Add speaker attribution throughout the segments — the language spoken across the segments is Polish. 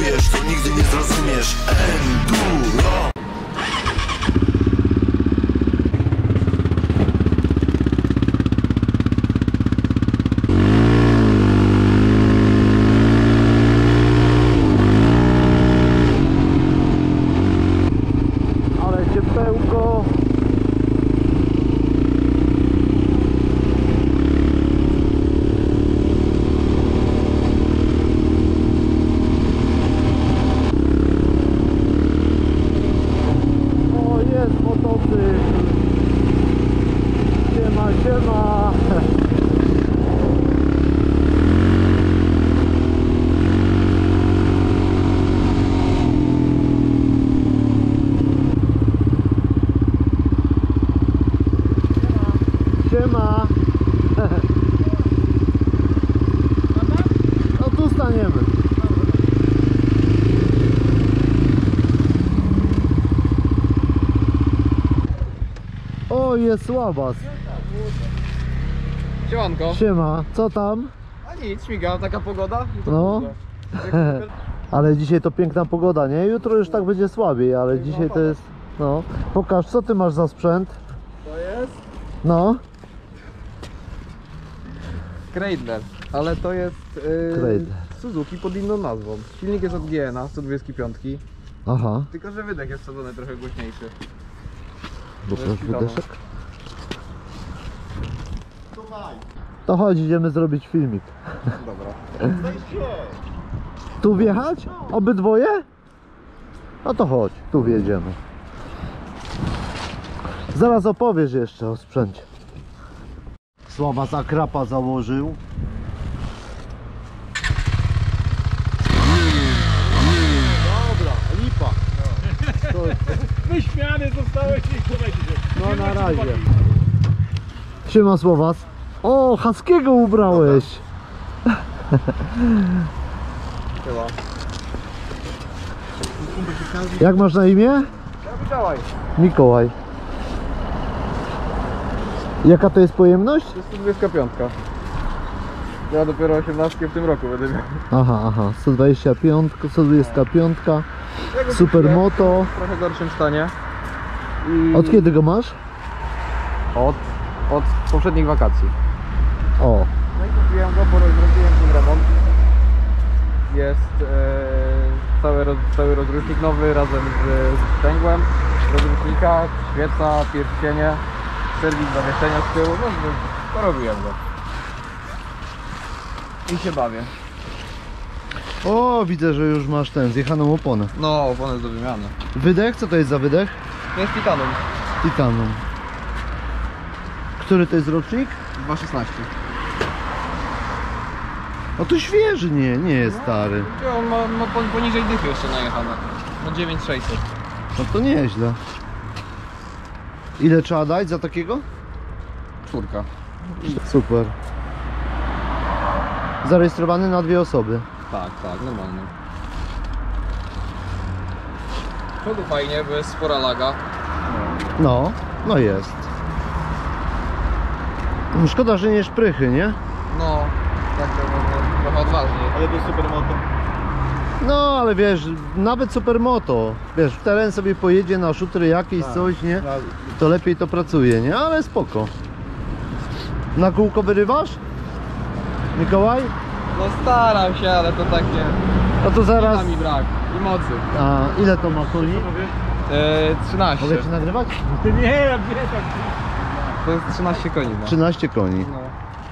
Speaker 1: czujesz, to nigdy nie zrozumiesz. Enduro.
Speaker 2: Ale ciepełko. Jest motocykl. Siema, siema. Siema. No tu staniemy. O, jest Słabas.
Speaker 3: Siemanko.
Speaker 2: Siema, co tam?
Speaker 3: A nic, śmigam, taka pogoda.
Speaker 2: No. Ale dzisiaj to piękna pogoda, nie? Jutro już tak będzie słabiej, ale dzisiaj to jest... No. Pokaż, co ty masz za sprzęt?
Speaker 3: To jest
Speaker 2: No.
Speaker 3: Kreidler, ale to jest
Speaker 2: Kreidler.
Speaker 3: Suzuki pod inną nazwą. Silnik jest od GN-a, 125,
Speaker 2: Aha.
Speaker 3: tylko że wydech jest wsadzony trochę głośniejszy.
Speaker 2: Pokaż wydeszek. To chodź, idziemy zrobić filmik.
Speaker 3: Dobra.
Speaker 2: Tu wjechać? Obydwoje? No to chodź, tu wjedziemy. Zaraz opowiesz jeszcze o sprzęcie. Sława zakrapa założył. Dobra, lipa.
Speaker 4: Wyśmiany zostałeś i słuchajcie.
Speaker 2: No na razie. Siema Słowas. O, Haskiego ubrałeś.
Speaker 3: Chyba.
Speaker 2: Jak masz na imię?
Speaker 3: Ja widziałaj.
Speaker 2: Mikołaj. Jaka to jest pojemność?
Speaker 3: To jest 125. Ja dopiero 18 w tym roku będę miał.
Speaker 2: Aha, 125, 125,
Speaker 3: Ja go
Speaker 2: Supermoto.
Speaker 3: w trochę gorszym stanie. I
Speaker 2: Od kiedy go masz?
Speaker 3: Od poprzednich wakacji.
Speaker 2: O,
Speaker 3: No i kupiłem go, bo zrobiłem ten remont. Jest cały rozrusznik nowy razem z sprzęgłem, rozrusznika, świeca, pierścienie, serwis zawieszenia z tyłu, no porobiłem go. I się bawię.
Speaker 2: o, widzę, że już masz zjechaną oponę.
Speaker 3: No, opony do wymiany.
Speaker 2: Wydech? Co to jest za wydech?
Speaker 3: Jest titanum,
Speaker 2: Titanum. Który to jest rocznik?
Speaker 3: 2.16.
Speaker 2: O, to świeży, nie jest stary.
Speaker 3: On ma poniżej dychy jeszcze najechane. No 9600.
Speaker 2: No to nieźle. Ile trzeba dać za takiego?
Speaker 3: Czwórka.
Speaker 2: Super. Zarejestrowany na 2 osoby.
Speaker 3: Tak, normalnie. Przodu fajnie, bo jest spora laga.
Speaker 2: No jest. Szkoda, że nie szprychy, nie?
Speaker 3: No, tak trochę odważniej.
Speaker 4: Ale to jest supermoto.
Speaker 2: No, ale wiesz, nawet Supermoto, wiesz, w teren sobie pojedzie na szutry jakieś, coś, nie? To lepiej to pracuje, nie? Ale spoko. Na kółko wyrywasz? Mikołaj?
Speaker 3: No staram się, ale to takie...
Speaker 2: No to zaraz...
Speaker 3: Siła mi brak i mocy.
Speaker 2: A ile to ma koni?
Speaker 3: 13.
Speaker 2: Mogę ci nagrywać?
Speaker 4: Ty nie, ja nie tak.
Speaker 3: To jest 13 koni ma.
Speaker 2: 13 koni.
Speaker 3: No.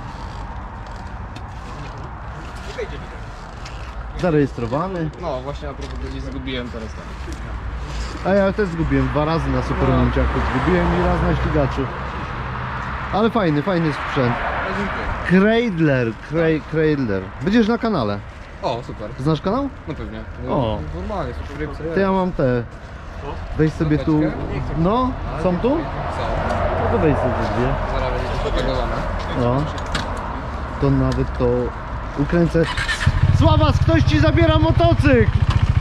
Speaker 2: Zarejestrowany.
Speaker 3: No właśnie a propos gdzieś zgubiłem teraz tam.
Speaker 2: A ja też zgubiłem 2 razy na Supermonciaku. Zgubiłem i raz na ścigaczu. Ale fajny sprzęt.
Speaker 3: No, dziękuję.
Speaker 2: Kreidler. Będziesz na kanale.
Speaker 3: O, super.
Speaker 2: Znasz kanał?
Speaker 3: No pewnie.
Speaker 2: O.
Speaker 3: Normalnie, super.
Speaker 2: To ja mam te. Weź sobie tu. No, są tu?
Speaker 3: Co?
Speaker 2: No to weź sobie 2.
Speaker 3: Zaraz będzie propagowane.
Speaker 2: No. To nawet to ukręcę. Sławas, ktoś ci zabiera motocykl!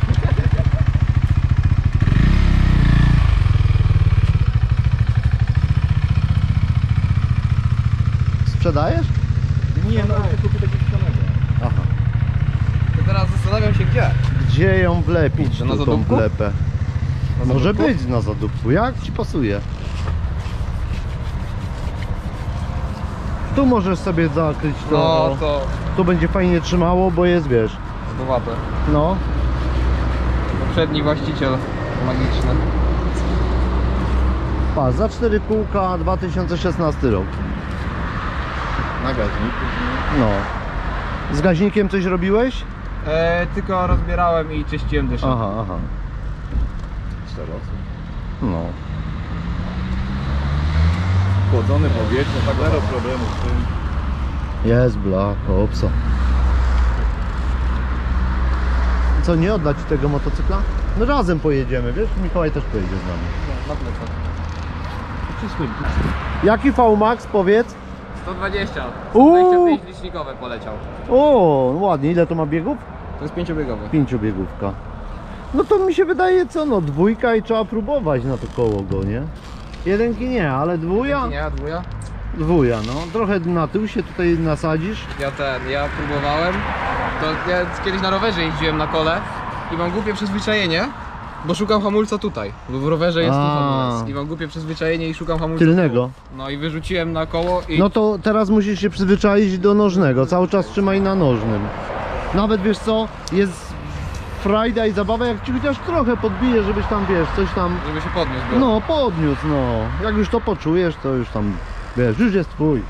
Speaker 2: Sprzedajesz?
Speaker 4: Nie, no, to kupię takiego samego.
Speaker 2: Aha.
Speaker 3: To teraz zastanawiam się gdzie.
Speaker 2: Gdzie? Gdzie ją wlepić,
Speaker 3: Że na
Speaker 2: tu tą
Speaker 3: zadupku?
Speaker 2: wlepę?
Speaker 3: Na
Speaker 2: Może
Speaker 3: zadupku?
Speaker 2: być na zadupku, jak ci pasuje. Tu możesz sobie zakryć to.
Speaker 3: No to
Speaker 2: Tu będzie fajnie trzymało, bo jest, wiesz,
Speaker 3: zdowate.
Speaker 2: no.
Speaker 3: Poprzedni właściciel magiczny.
Speaker 2: Pa, za 4 kółka 2016 rok.
Speaker 4: Na gaźnik.
Speaker 2: No. Z gaźnikiem coś robiłeś?
Speaker 3: Tylko rozbierałem i czyściłem dyszę.
Speaker 2: Aha, aha.
Speaker 4: 4 osób.
Speaker 2: No.
Speaker 4: Chłodzone powietrze, tak zero problemu z tym.
Speaker 2: Jest blach, opsa. Co, nie oddać ci tego motocykla? No razem pojedziemy, wiesz? Mikołaj też pojedzie z nami.
Speaker 3: Na plecach.
Speaker 2: Jaki VMAX, powiedz?
Speaker 3: 120.
Speaker 2: Uuu.
Speaker 3: 25 licznikowe poleciał.
Speaker 2: O, ładnie. Ile to ma biegów?
Speaker 3: To jest 5-biegowy.
Speaker 2: 5-biegówka. No to mi się wydaje, co no, 2 i trzeba próbować na to koło go, nie? 1 nie, ale 2?
Speaker 3: Nie, a 2?
Speaker 2: 2, no. Trochę na tył się tutaj nasadzisz.
Speaker 3: Ja próbowałem. To ja kiedyś na rowerze jeździłem na kole i mam głupie przyzwyczajenie, bo szukam hamulca tutaj. Bo w rowerze jest tu
Speaker 2: A.
Speaker 3: hamulec. I mam głupie przyzwyczajenie i szukam hamulca
Speaker 2: Tylnego.
Speaker 3: tu. No i wyrzuciłem na koło i...
Speaker 2: No to teraz musisz się przyzwyczaić do nożnego. Cały czas trzymaj na nożnym. Nawet wiesz co, jest frajda i zabawa, jak ci chociaż trochę podbije, żebyś tam, wiesz, coś tam,
Speaker 3: żeby się podniósł. Było.
Speaker 2: no podniósł, no. Jak już to poczujesz, to już tam, wiesz, już jest twój.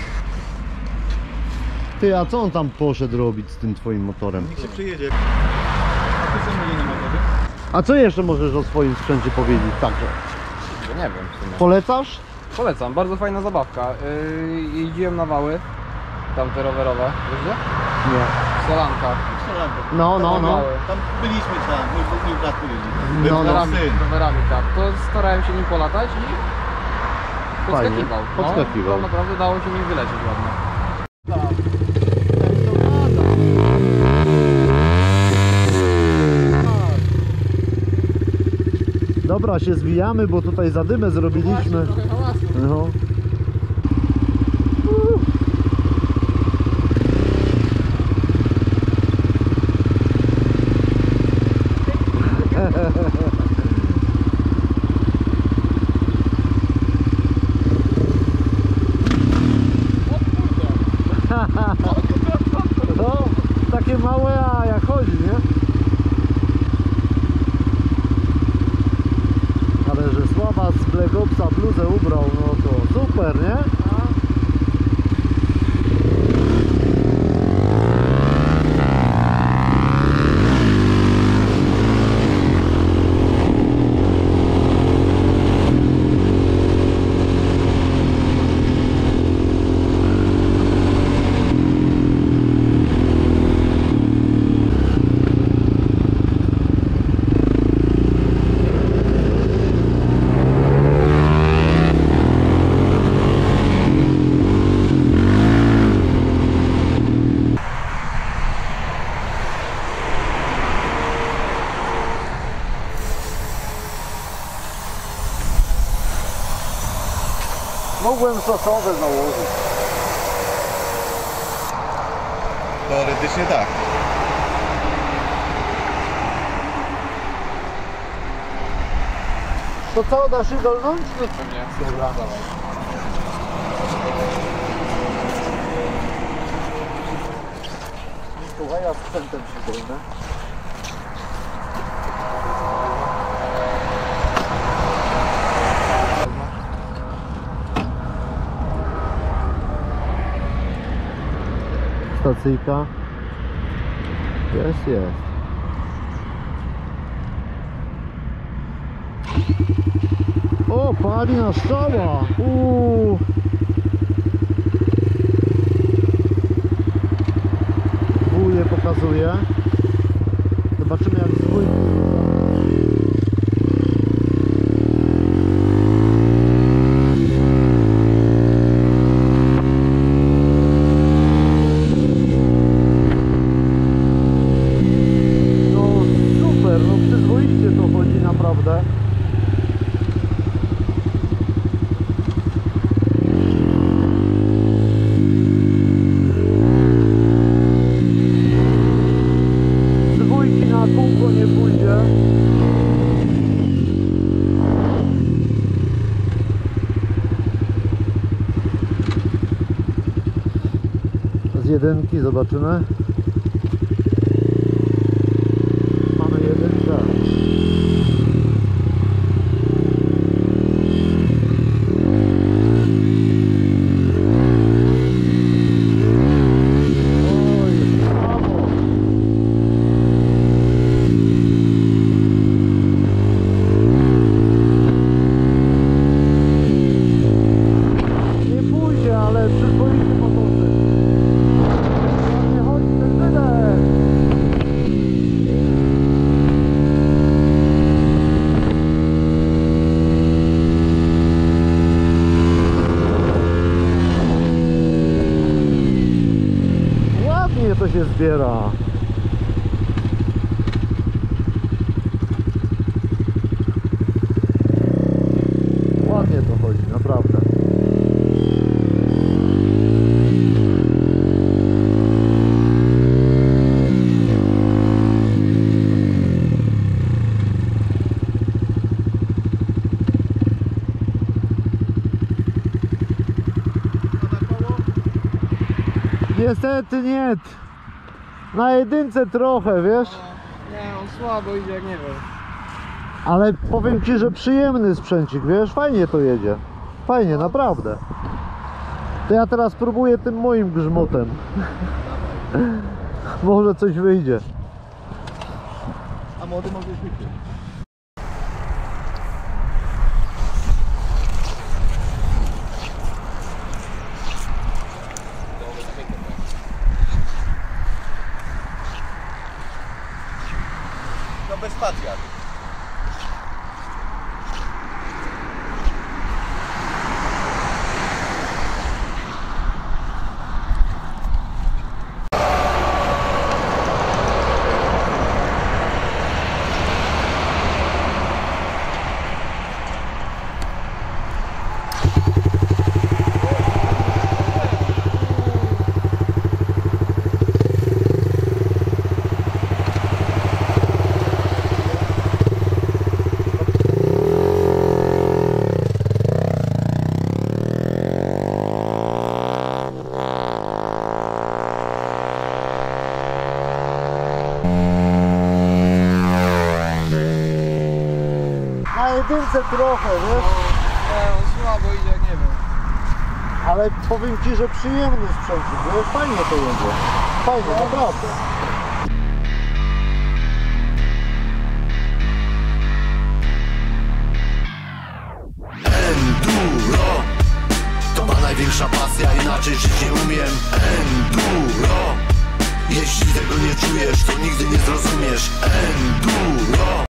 Speaker 2: Ty, a co on tam poszedł robić z tym twoim motorem?
Speaker 4: Niech się przyjedzie. A ty co mówię na motorze?
Speaker 2: A co jeszcze możesz o swoim sprzęcie powiedzieć? Także.
Speaker 3: Nie wiem w sumie.
Speaker 2: Polecasz?
Speaker 3: Polecam, bardzo fajna zabawka. Jeździłem na wały, tamte rowerowe, wiesz gdzie?
Speaker 2: Nie.
Speaker 3: W Solankach.
Speaker 2: No, no, no.
Speaker 4: Tam byliśmy tam, mój brat byli.
Speaker 2: No, no.
Speaker 3: Rowerami,
Speaker 4: Syn.
Speaker 3: rowerami, tak. To starałem się nim polatać i
Speaker 2: Fajnie,
Speaker 3: podskakiwał.
Speaker 2: podskakiwał.
Speaker 3: No, to naprawdę dało się nim wylecieć ładnie.
Speaker 2: Dobra, się zwijamy, bo tutaj zadymę zrobiliśmy.
Speaker 3: Trochę hałasu.
Speaker 2: No. No, takie małe, a jak chodzi, nie? Ale że Sława z Black Opsa bluzę ubrał, no to super, nie? Mogłem sosowe założyć.
Speaker 4: Teoretycznie tak.
Speaker 2: To co, dasz się dolnąć?
Speaker 3: Pewnie. Dobra.
Speaker 2: Słuchaj, ja sprzętem się dolnę. Stacyjka. Jest. O, pali na strzała. Wuje pokazuje. Zobaczymy jak zwój. No super, no przyzwoicie to chodzi naprawdę. Dwójki na kółko jedynki, zobaczymy. Mamy jedynkę. Oj, brawo. Nie pójdzie, ale przyzwoity motocykl. Ładnie chodzi ten wydech. Ładnie to się zbiera. Ładnie to chodzi, naprawdę. Niestety nie. Na jedynce trochę, wiesz?
Speaker 3: Nie, on słabo idzie, jak nie wiem.
Speaker 2: Ale powiem ci, że przyjemny sprzęcik, wiesz? Fajnie to jedzie. Fajnie, naprawdę. To ja teraz spróbuję tym moim grzmotem. Może coś wyjdzie.
Speaker 4: A młody może świecić.
Speaker 1: No bez spacja.
Speaker 2: Na jedynce trochę, wiesz?
Speaker 3: Nie, on słabo idzie, jak nie wiem.
Speaker 2: Ale powiem ci, że przyjemny sprzęcik, wiesz? Fajnie to jedzie. Fajnie, naprawdę.
Speaker 1: Enduro to ma największa pasja, inaczej żyć nie umiem. Enduro, jeśli tego nie czujesz, to nigdy nie zrozumiesz. Enduro.